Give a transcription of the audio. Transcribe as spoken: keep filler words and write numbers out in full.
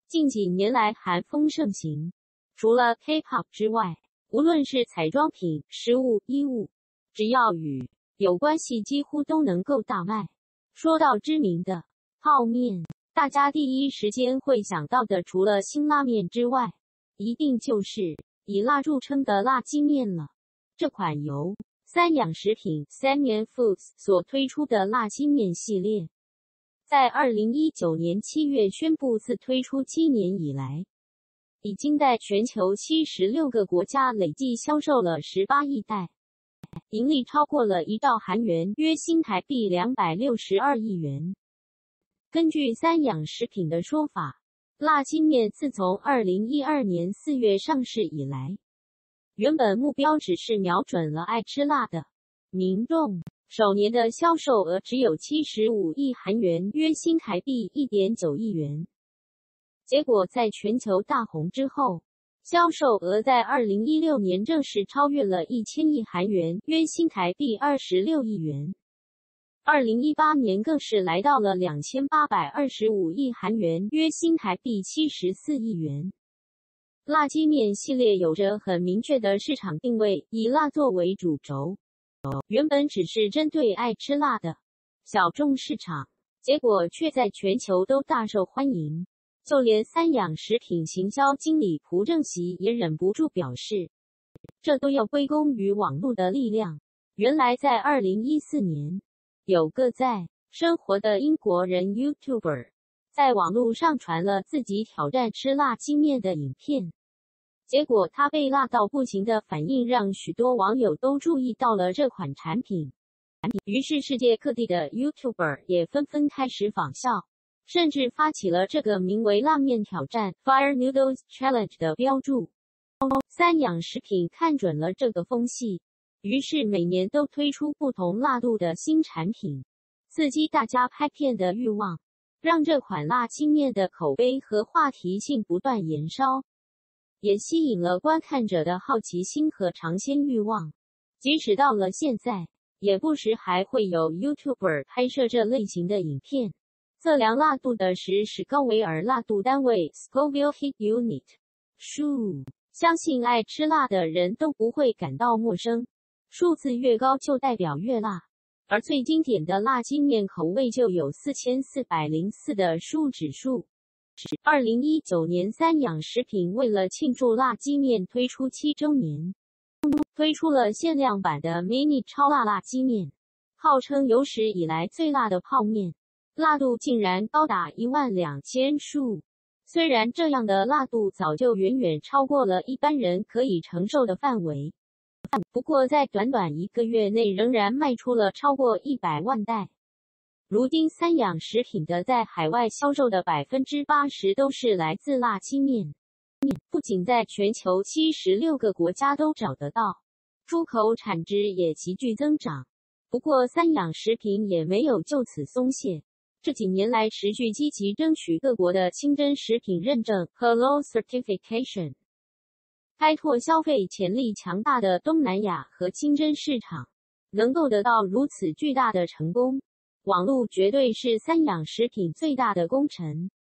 近几年来韩风盛行，除了 K-pop 之外，无论是彩妆品、食物、衣物，只要与有关系几乎都能够大卖。说到知名的泡面，大家第一时间会想到的除了辛拉面之外，一定就是以辣著称的辣鸡面了。这款由三养食品 Samyang Foods 所推出的辣鸡面系列，在二零一九年七月宣布自推出七年以来，已经在全球七十六个国家累计销售了十八亿袋，盈利超过了一兆韩元，约新台币两百六十二亿元。根据三养食品的说法，辣鸡面自从二零一二年四月上市以来，原本目标只是瞄准了爱吃辣的民众，首年的销售额只有七十五亿韩元，约新台币 一点九亿元。结果在全球大红之后，销售额在二零一六年正式超越了一千亿韩元，约新台币二十六亿元。二零一八年更是来到了两千八百二十五亿韩元，约新台币七十四亿元。辣鸡面系列有着很明确的市场定位，以辣作为主轴，原本只是针对爱吃辣的小众市场，结果却在全球都大受欢迎。就连三养食品行销经理朴正熙也忍不住表示，这都要归功于网络的力量。原来在二零一四年，有个在生活的英国人 YouTuber 在网络上传了自己挑战吃辣鸡面的影片，结果他被辣到不行的反应让许多网友都注意到了这款产品，于是世界各地的 YouTuber 也纷纷开始仿效，甚至发起了这个名为辣面挑战 Fire Noodles Challenge 的标注。三养食品看准了这个风气，于是每年都推出不同辣度的新产品，刺激大家拍片的欲望，让这款辣鸡面的口碑和话题性不断延烧，也吸引了观看者的好奇心和尝鲜欲望。即使到了现在，也不时还会有 YouTuber 拍摄这类型的影片，测量辣度的时是高维尔辣度单位 Scoville Heat Unit。数，相信爱吃辣的人都不会感到陌生，数字越高就代表越辣，而最经典的辣鸡面口味就有四千四百零四的数指数。二零一九年三养食品为了庆祝辣鸡面推出七周年，推出了限量版的 mini 超辣辣鸡面，号称有史以来最辣的泡面，辣度竟然高达一万两千数。虽然这样的辣度早就远远超过了一般人可以承受的范围，不过在短短一个月内仍然卖出了超过一百万袋。如今三养食品的在海外销售的 百分之八十 都是来自辣鸡面，不仅在全球七十六个国家都找得到，出口产值也急剧增长。不过三养食品也没有就此松懈，这几年来持续积极争取各国的清真食品认证 Halal Certification， 开拓消费潜力强大的东南亚和清真市场。能够得到如此巨大的成功，网络绝对是三养食品最大的功臣。